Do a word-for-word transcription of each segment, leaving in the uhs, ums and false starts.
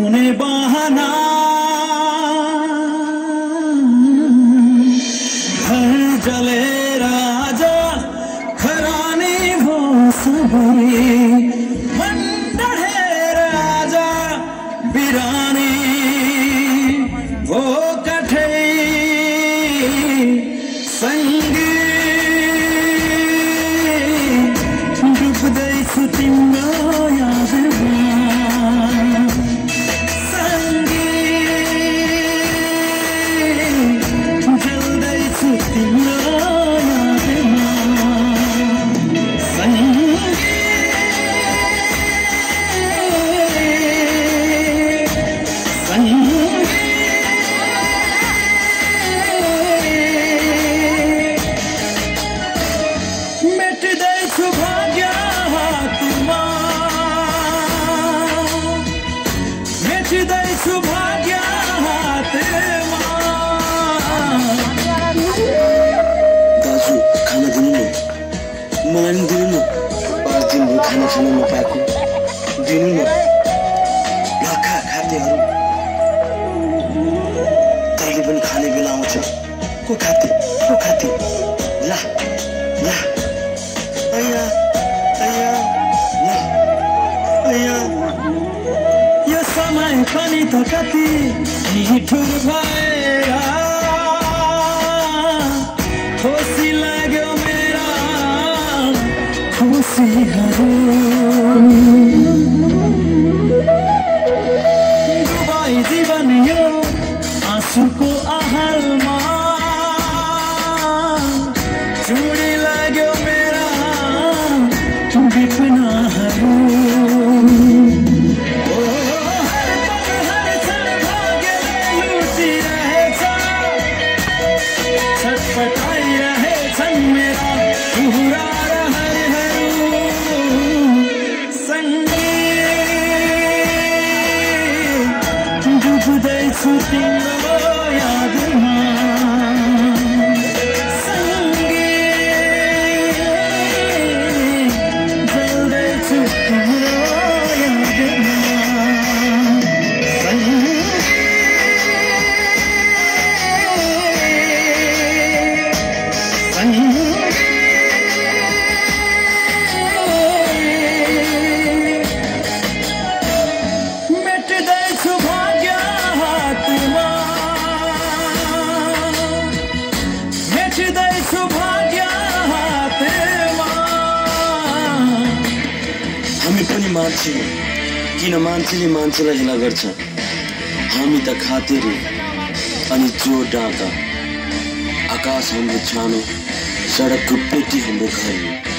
बनाउने बहाना घर जलेर आज खरानी भो सबै मन डढेर आज बिरानी भो कठै सँगै डुब्दैछु तिम्रो यादमा मलाई दिनु न पाँच दिन भयो खाना खान नपाएको दिनु न लखा खातेहरू तैँले पनि खाने बेला आउँछ को खाते को खाते ला ला अया अया ला अया यो समय पनि त कति निठुर भएर खुसी लाग्यो मेरा खुसीहरू डुबाई जीवन यो आँसुको आहलमा चुडी लाग्यो मेरा विपनाहरू छटपटाइरहेछन् मेरा कुरा र हरहरू सँगै डुब्दैछु तिम्रो यादमा सँगै जल्दैछु तिम्रो यादमा मेट्दैछु भाग्य हातमा मेट्दैछु भाग्य हातमा हामी पनि मान्छे किन मान्छेले मान्छेलाई हेला गर्छ हामी त खातेहरू अनि चोर डाँका आकाश हाम्रो छानो सडकको पेटी हाम्रो घर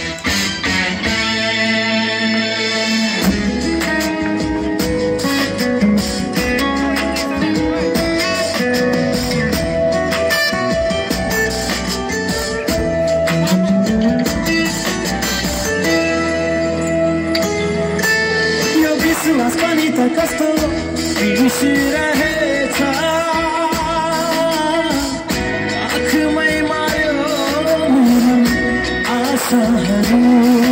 यो विश्वास पनि त कस्तो बिर्सिरहेछ आँखमै मार्यो मेरो आशाहरू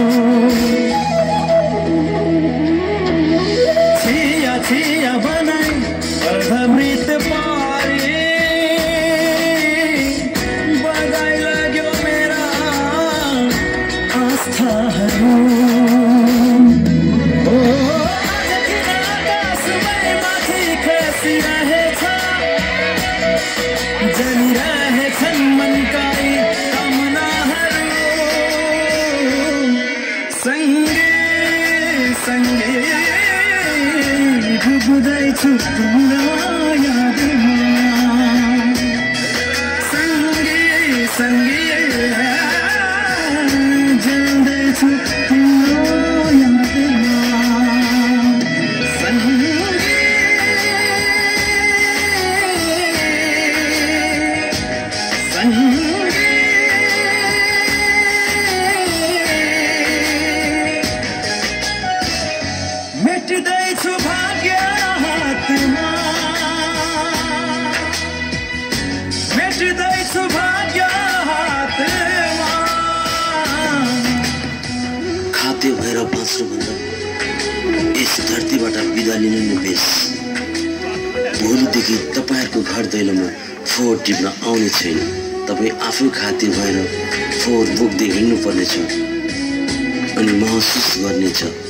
छिया छिया बनाई अर्धमृत पारे बगाइ लाग्यो मेरा आस्थाहरू जलिरहेछन् मनका यी कामनाहरू सँगै सँगै डुब्दैछु तिम्रो यादमा सँगै सँगै जल्दैछु तिम्रो यादमा मेट्दैछु भाग्य हातमा मेट्दैछु भाग्य हातमा खाते भएर बाँच्नु भन्दा यस धरतीबाट बिदा लिनु नै बेस भोलिदेखि तपाईँहरूको घर दैलोमा फोहोर टिप्न आउने छैन। तपाईँ आफै खातिर भएर फोहोर बोक्दै हिँड्नुपर्नेछ अनि महसुस गर्नेछ